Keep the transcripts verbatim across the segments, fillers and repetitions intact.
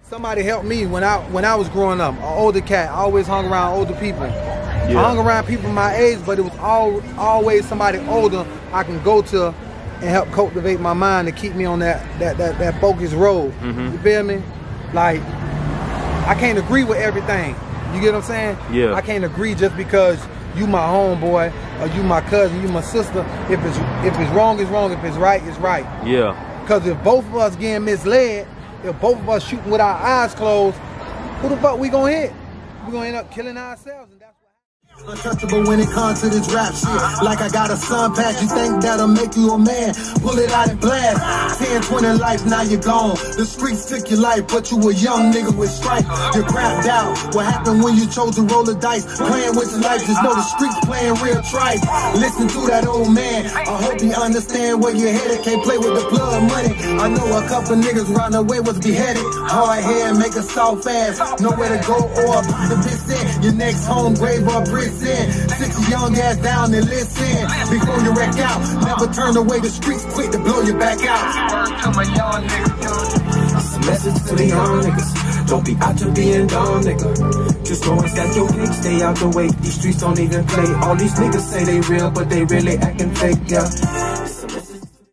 somebody helped me when I when I was growing up. An older cat. I always hung around older people. Yeah. I hung around people my age, but it was all, always somebody older I can go to and help cultivate my mind to keep me on that that that, that focused road. Mm-hmm. You feel me? Like, I can't agree with everything. You get what I'm saying? Yeah. I can't agree just because you my homeboy or you my cousin, you my sister. If it's if it's wrong, it's wrong. If it's right, it's right. Yeah. Because if both of us getting misled, if both of us shooting with our eyes closed, who the fuck we gonna hit? We gonna end up killing ourselves. And that's untouchable when it comes to this rap shit. Like I got a sun patch, you think that'll make you a man? Pull it out and blast. ten, twenty life, now you're gone. The streets took your life, but you a young nigga with stripe. You're crapped out. What happened when you chose to roll the dice? Playing with your life, just know the streets playing real tripe. Listen to that old man. I hope you understand where you're headed. Can't play with the blood money. I know a couple niggas round the way was beheaded. Hard head, make a soft ass. Nowhere to go or the piss in. Your next home, grave or bridge. In. Sit your young ass down and listen before you wreck out. Never turn away, the streets quick to blow you back out. It's a message to the young niggas. Don't be out to being dumb, nigga. Just go and stack your cake, stay out the way. These streets don't even play. All these niggas say they real, but they really acting fake, yeah. It's a message.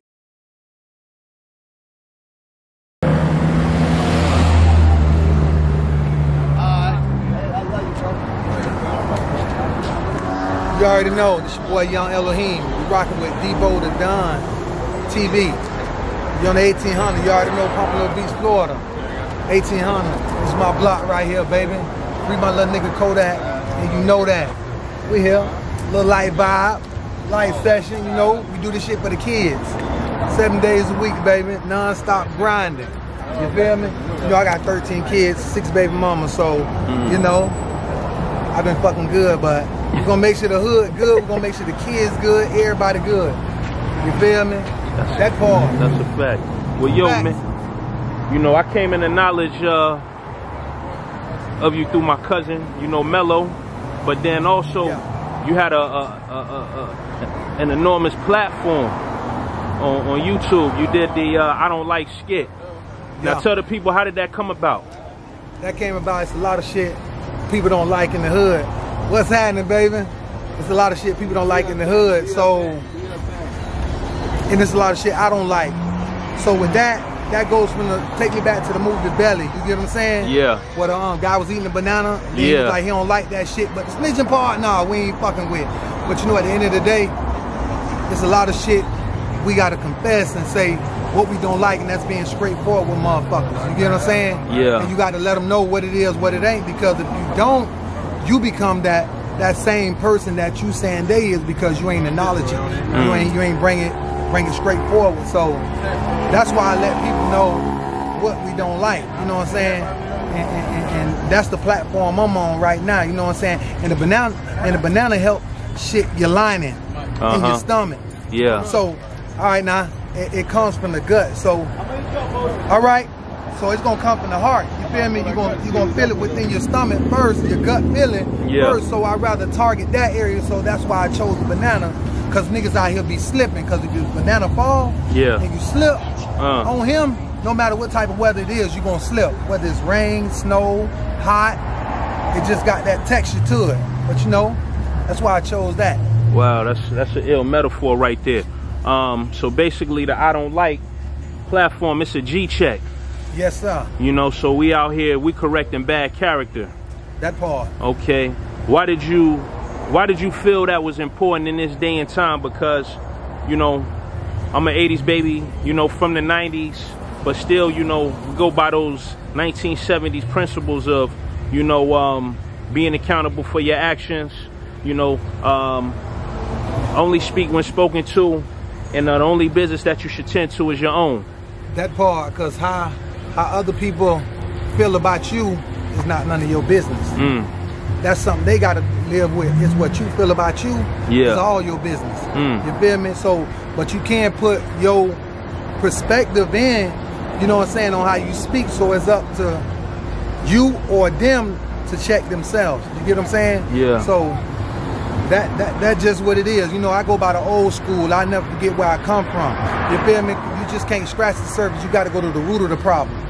You already know, this your boy Young Elohim. We rocking with Debo the Don T V. You on the eighteen hundred, you already know Pompano Beach, Florida. eighteen hundred, this is my block right here, baby. Free my little nigga Kodak, and you know that. We here, little light vibe, light session, you know, we do this shit for the kids. Seven days a week, baby, non-stop grinding. You feel me? You know, I got thirteen kids, six baby mamas, so, mm. you know, I've been fucking good, but we're gonna make sure the hood good, we're gonna make sure the kids good, everybody good. You feel me? That's, that part. That's a fact. Well, yo, Facts. man, you know, I came into knowledge uh, of you through my cousin, you know, Mello, but then also yeah. you had a, a, a, a, a an enormous platform on, on YouTube. You did the uh, I Don't Like skit. Now yeah. tell the people, how did that come about? That came about, it's a lot of shit people don't like in the hood. What's happening, baby? It's a lot of shit people don't like in the hood, so, and it's a lot of shit I don't like. So with that, that goes from the, take me back to the movie Belly, you get what I'm saying? Yeah. Where the um, guy was eating a banana, and yeah. he was like, he don't like that shit, but the snitching part, nah, we ain't fucking with. But you know, at the end of the day, there's a lot of shit we gotta confess and say what we don't like, and that's being straightforward with motherfuckers, you get what I'm saying? Yeah. And you gotta let them know what it is, what it ain't, because if you don't, you become that that same person that you saying they is, because you ain't acknowledging. Mm. You ain't you ain't bring it bring it straight forward. So that's why I let people know what we don't like. You know what I'm saying? And, and, and that's the platform I'm on right now. You know what I'm saying? And the banana and the banana help shit your lining uh-huh. in your stomach. Yeah. So all right now, it, it comes from the gut. So all right. So it's gonna come from the heart. You feel me? You're gonna you gonna feel it within your stomach first, your gut feeling yeah. first. So I'd rather target that area. So that's why I chose the banana. Cause niggas out here be slipping. Cause if your banana fall yeah. and you slip uh. on him, no matter what type of weather it is, you're gonna slip. Whether it's rain, snow, hot, it just got that texture to it. But you know, that's why I chose that. Wow, that's that's an ill metaphor right there. Um, so basically the I Don't Like platform, it's a G check. Yes, sir. You know, so we out here, we correcting bad character. That part. Okay. Why did you, why did you feel that was important in this day and time? Because, you know, I'm an eighties baby, you know, from the nineties, but still, you know, we go by those nineteen seventies principles of, you know, um, being accountable for your actions, you know, um, only speak when spoken to, and the only business that you should tend to is your own. That part, because how, how other people feel about you is not none of your business. Mm. That's something they gotta live with. It's what you feel about you yeah. is all your business. Mm. You feel me? So, but you can't put your perspective in, you know what I'm saying, on how you speak, so it's up to you or them to check themselves. You get what I'm saying? Yeah. So that that that's just what it is. You know, I go by the old school. I never forget where I come from. You feel me? You just can't scratch the surface. You got to go to the root of the problem.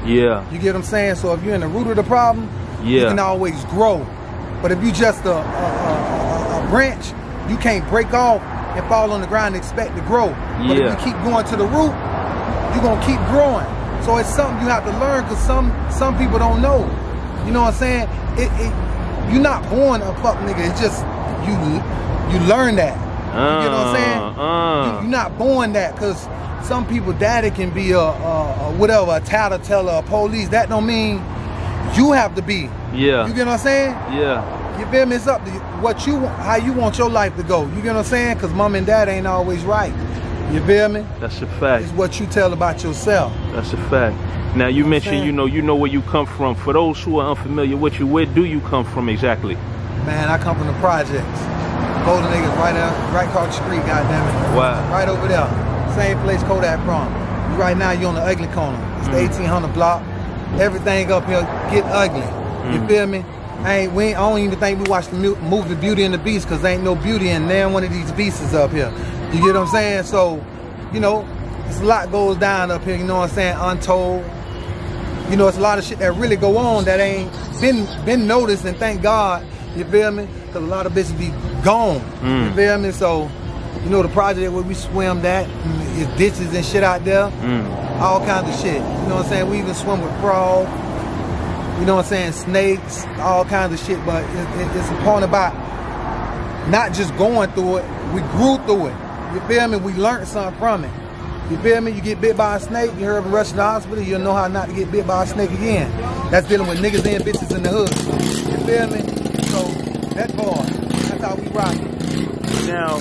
Yeah. You get what I'm saying? So if you're in the root of the problem, Yeah. you can always grow. But if you just a, a, a, a branch, you can't break off and fall on the ground and expect to grow. But Yeah. if you keep going to the root, you're gonna keep growing. So it's something you have to learn, because some some people don't know. You know what I'm saying? It, it you're not born a fuck nigga. It's just you you learn that. You get what I'm saying? Uh, You, you're not born that, because some people daddy can be a, a, a whatever, a tattletale, a police. That don't mean you have to be. yeah. You get what I'm saying? Yeah. You feel me? It's up to you, what you want, how you want your life to go. You get what I'm saying? Because mom and dad ain't always right. You feel me? That's a fact. It's what you tell about yourself. That's a fact. Now you mentioned, you know, you know where you come from. For those who are unfamiliar with you, where do you come from exactly? Man, I come from the projects. Golden niggas right there, right across the street, goddammit. Wow. Right over there. Same place Kodak from. Right now you're on the ugly corner. It's the eighteen hundred block. Everything up here get ugly. You Mm. feel me? I ain't, we ain't, I don't even think we watched the mu- movie Beauty and the Beast, because there ain't no beauty in there. One of these beasts up here. You get what I'm saying? So, you know, it's a lot goes down up here, you know what I'm saying? Untold. You know, it's a lot of shit that really go on that ain't been been noticed, and thank God, you feel me? Because a lot of bitches be gone, Mm. you feel me? So, you know, the project where we swim that, is ditches and shit out there, Mm. all kinds of shit. You know what I'm saying? We even swim with frogs, you know what I'm saying? Snakes, all kinds of shit. But it, it, it's important about not just going through it, we grew through it. You feel me? We learned something from it. You feel me? You get bit by a snake, you heard of rushing to the hospital, you'll know how not to get bit by a snake again. That's dealing with niggas and bitches in the hood. You feel me? So, that's hard. That's how we rock it. Now,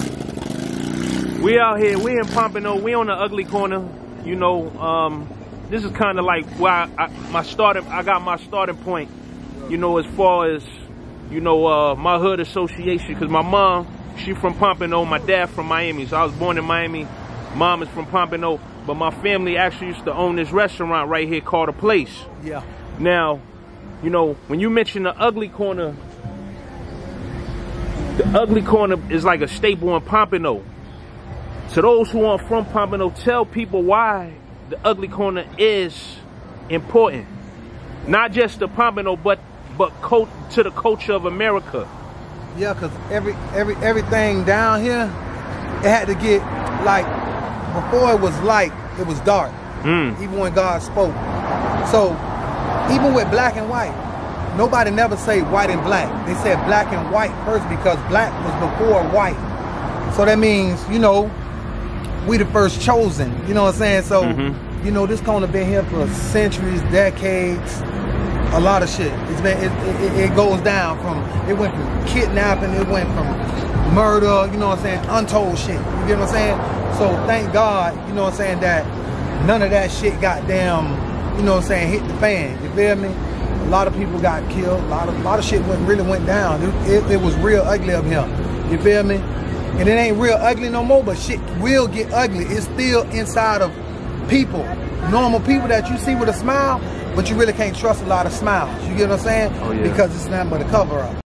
we out here, we in Pompano, we on the ugly corner. You know, um, this is kind of like where I, I, my starting, I got my starting point, you know, as far as, you know, uh, my hood association, because my mom, she from Pompano, my dad from Miami. So I was born in Miami, mom is from Pompano, but my family actually used to own this restaurant right here called The Place. Yeah. Now, you know, when you mention the ugly corner, the ugly corner is like a staple in Pompano. To those who aren't from Pompano, tell people why the ugly corner is important. Not just to Pompano, but but co to the culture of America. Yeah, cause every every everything down here, it had to get like, before it was light, it was dark. Mm. Even when God spoke. So even with black and white, nobody never say white and black. They said black and white first, because black was before white. So that means, you know, we the first chosen. You know what I'm saying? So, Mm-hmm. you know, this corner been here for centuries, decades. A lot of shit. It's been, it, it, it goes down from, it went from kidnapping, it went from murder, you know what I'm saying, untold shit. You get what I'm saying? So thank God, you know what I'm saying, that none of that shit goddamn, you know what I'm saying, hit the fan. You feel me? A lot of people got killed. A lot of, a lot of shit went, really went down. It, it, it was real ugly up here. You feel me? And it ain't real ugly no more, but shit will get ugly. It's still inside of people, normal people that you see with a smile, but you really can't trust a lot of smiles. You get what I'm saying? Oh, yeah. Because it's nothing but a cover up.